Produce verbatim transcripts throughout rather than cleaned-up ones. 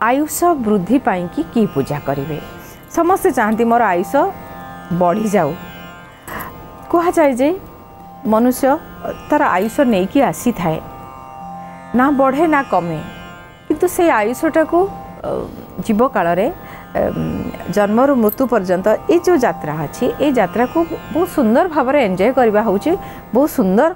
आयुष वृद्धि पाई कि की पूजा करेंगे समस्ते चाहती मोर आयुष बढ़ी जाऊ कह जाए जे मनुष्य तार आयुष नहीं कि आसी थाए ना बढ़े ना कमे किंतु से आयुषटा को जीव काल रे जन्म रु मृत्यु पर्यंत ये जो यात्रा अच्छी ये यात्रा को बहुत सुंदर भाव में एंजॉय करवा हूँ बहुत सुंदर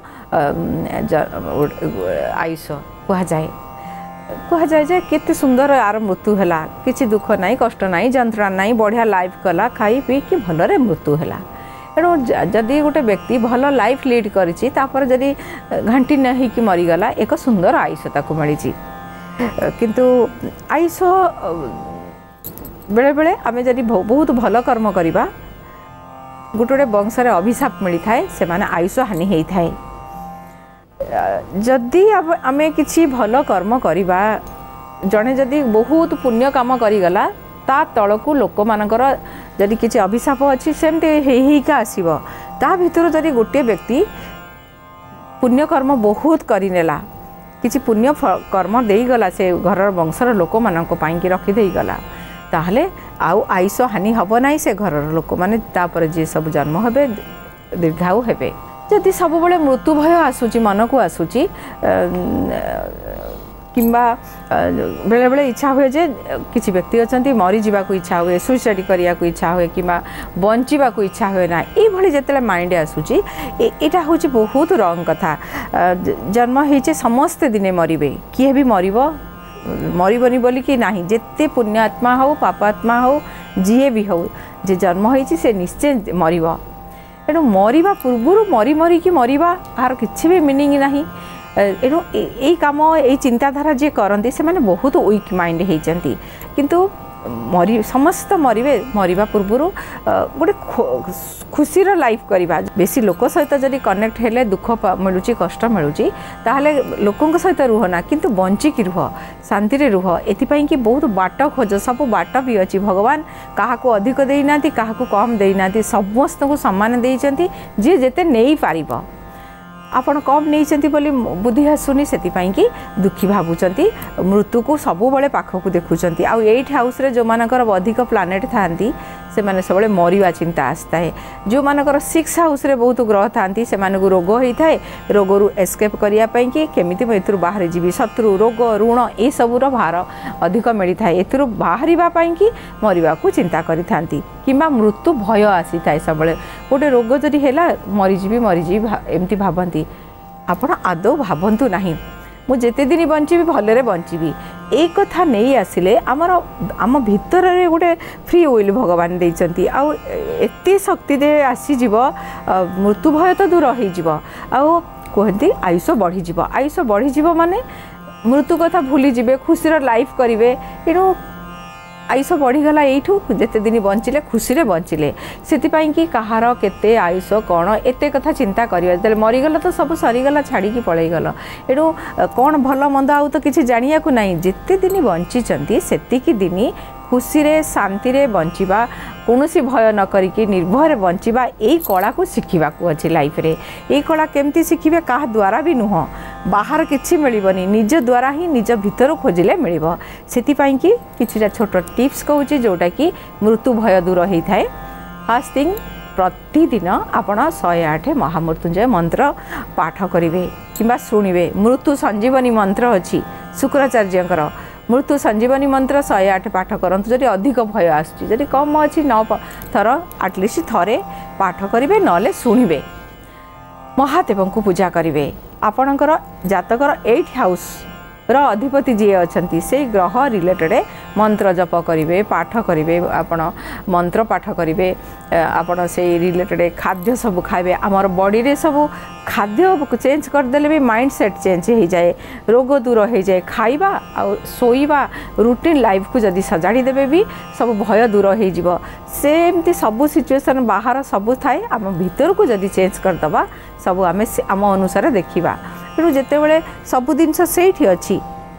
आयुष कह जाए कह जाए जे केते सुंदर आर मृत्यु है किसी दुख ना कष्ट ना जंत्रणा ना बढ़िया लाइफ कला खाई पी कि भलरे मृत्यु है एणु जदि गोटे व्यक्ति भल लाइफ लीड करी जदि घंटी नहीं कि मरीगला एक सुंदर आयुष ताको मिली किंतु आयुष बेले बेले आम जदि बहुत भल कर्म करवा गोटे गोटे वंशरे अभिशाप मिलता है से माने आयुष हानि होता है जदि आम कि भल कर्म करवा जड़े जदि बहुत पुण्य काम करीगला ता तल को लोक मानकर जदि किसी अभिशाप अच्छी सेमती का आसब ता भीतर जदि गोटे व्यक्ति पुण्य कर्म बहुत करनेला किसी पुण्य कर्म देगला से घर वंशर लोक मान रखीदे गला ताहले आउ आयुष हानि हम ना से घर लोक मैंने तापर जी सब जन्म हे दीर्घायु हे जदि सब बड़े मृत्यु भय आसूची मन को आसूची किंबा बेले बेले इच्छा हुए जे किसी व्यक्ति अच्छा मरी जावा को इच्छा हुए सुइसाइड करिया को इच्छा हुए कि बंचा को इच्छा हुए ना ये जिते माइंड आसूची यहाँ हूँ बहुत रंग कथा जन्म होइचे समस्ते दिने मरबे किए भी मर मरबनी बोली कि नहीं जिते पुण्यात्मा हो पापात्मा हो जीए भी हो जे जन्म होइची से निश्चय मरब एणु मरवा पूर्व मरी मरी कि मरवा आर किसी भी मिनिंग नहीं एणु यही कम यही चिंताधारा जी करती से माने बहुत वीक माइंड होती किंतु मरी समस्त मरवे मरवा पूर्व गोटे खुशीर लाइफ करवा बेसी लोक सहित जदि कनेक्ट हेले दुख मिलूँ कष्ट मिलूँ ताहले लोकों सहित रुह ना किंतु बंचिकी रुह शांति रे रुह एथिपाई कि बहुत बाट खोज सब बाट भी अच्छी भगवान क्या अधिक देना क्या कम देना समस्त को सम्मान देइचंती जे जेते नहीं पारिबो आपण कम नहीं बोली बुद्धि आसुनी से कि दुखी भावुंट मृत्यु को सब बड़े पाखक देखुंट आठ हाउस जो मानकर अधिक प्लानेट था से माने सब मरिवा चिंता आसता है जो मानकर सिक्स हाउस रे बहुत ग्रह था से मानक रोग होता है रोग रु एस्केप करने कि केमिति एथुर बाहर जीवी शत्रु रोग ऋण ये सबूर भार अधिक मिलता है एथुर बाहर कि मरिवा को चिंता करि थांती किंबा मृत्यु भय आसी थाए सब गोटे रोग जदि है मरीजी मरीजी एमती भावती आपण आदौ भावतु नहीं मु जेते दिन बंची भलरे बंची एक कथा नहीं आसिले आमर आम भितर रे गोटे फ्री विल भगवान देइचंती आउ एते शक्ति दे आसीजिव मृत्यु भय तो दूर होइजिव आउ कहती आयुष बढ़ीजिव आयुष बढ़ीजिव माने मृत्यु कथा भूली जिवे खुशीर लाइफ करिवे एणु आयुष बढ़ीगला यू जिते दिन बंचिले खुशी रे बंचिले से कि कहार केते आयुष कौन एत कथा चिंता करिया जब मरीगला तो सब सरीगला छाड़ी पलैगल एणु कौन भल मंद आउ तो किसी जानिया को नहीं जिते दिन बंची सेतिकी दिन खुशी रे शांति रे बंचिबा कौनसी भय न करिकी निर्भय बंचिबा यही कला को शिखा अच्छी लाइफ रे यही कला केमती शिखिबे कहा द्वारा भी नुह बाहर किसी मिलबनी निज द्वारा ही निज भितर खोजिले मिल से कि छोट टिप्स कहूँ जोटा कि मृत्यु भय दूर होता है फर्स्ट थिंग प्रतिदिन आपण शहे आठ महामृत्युंजय मंत्र पाठ करेंगे कि शुणवे मृत्यु संजीवनी मंत्र अच्छी शुक्राचार्यंकर मृत्यु संजीवनी मंत्र शहे आठ पाठ करंतु जदि अधिक भय आसुची जदि कम अच्छी नौ थर आटलिस्ट थरे पाठ करेंगे नले शुणवे महादेव को पूजा करेंगे आपणकर जातकर एट हाउस र अधिपति जी अच्छा से ग्रह रिलेटेड मंत्र जप करेंगे पाठ करेंगे आपण मंत्र पाठ करेंगे आपण से रिलेटेड खाद्य सब खाइबे आमर बॉडी रे सब खाद्य चेंज करदेले भी माइंड सेट चेंज हो जाए रोग दूर हो जाए खाइबा आ सोइबा रूटीन लाइफ को जदि सजाड़ी देबे भी सब भय दूर हो जिवो सेमती सब सिचुएशन बाहर सब थाए आम भीतर को जदि चेंज करदबा सब आम आम अनुसार देखिबा तेणु जिते बड़े सब जिनस से अच्छी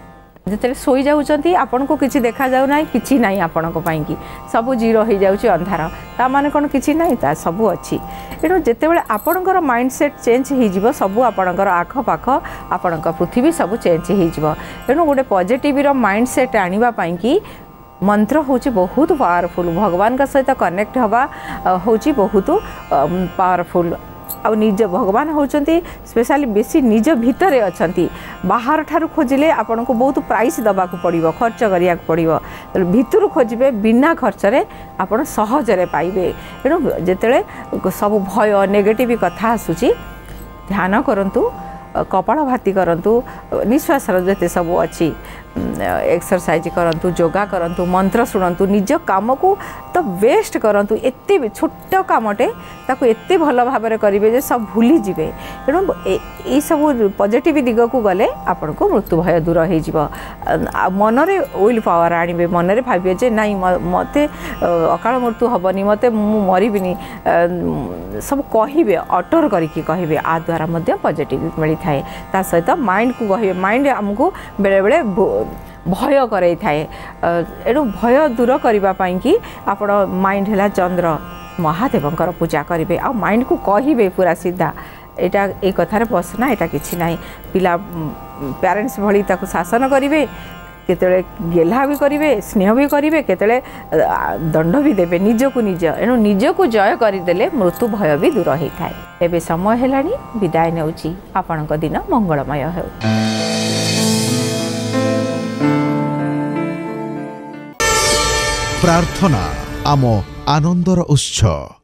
जिते शोई जाऊँच आपण को किसी देखा जाऊ ना कि ना आपण कि सब जीरो हो जाऊँच अंधार ता माने कौन कि ना ता सब अच्छी एणु जितेबाला आपणकर माइंडसेट चेंज हो सब आपणकर आखपाख आपण पृथ्वी सब चेंज हो गोटे पॉजिटिव माइंडसेट आने कि मंत्र हूँ बहुत पावरफुल भगवान का सहित कनेक्ट हवा हूँ बहुत पावरफुल आ निज भगवान होचंती स्पेशली बेसी निज भितर अच्छा बाहर ठारू खोजिले आपन को बहुत प्राइस दबा को पड़ो खर्च करिया पड़ो भितर खोजे बिना खर्चरे आपन सहजरे पाइबे एणु जेतेले सब भय नेगेटिव कथा आसूची ध्यान करंतु कपाल भाती करंतु निश्वास जते सब अच्छी एक्सरसाइज करंतु योगा करंतु मंत्र शुणु निज काम को तो बेस्ट करंतु एते छोट कामटे ताको एते भल भाव में करेंगे जे सब भूली जिवे तेणु ये सब पॉजिटिव दिग को गले आपन को मृत्यु भय दूर हो मनरे विल पावर आनिबे मनरे भाबिए जे नाई मते अकाल मृत्यु हबनी मते मु मरिबिनी सब कहिबे अटर करिकि कहिबे आ द्वारा मध्य पॉजिटिव मिली थाए ता सहित माइंड को कहिबे माइंड हमको बेले बेले भय कराई थाए एणु भय दूर करने कि आपण माइंड है चंद्र महादेवंकर पूजा करेंगे आ माइंड को कहिबे पूरा सीधा एटा ए कथार बसना एटा किछि नाही पिला पेरेंट्स भली ताको शासन करेंगे केतले गेला भी करेंगे स्नेह भी करेंगे केतले दंड भी देवे निज को निज एणु निज को जय करदेले मृत्यु भय भी दूर होता है एबे समय हेलानी विदाय नेउची आपणक दिन मंगलमय हो। प्रार्थना आम आनंदर उत्सव।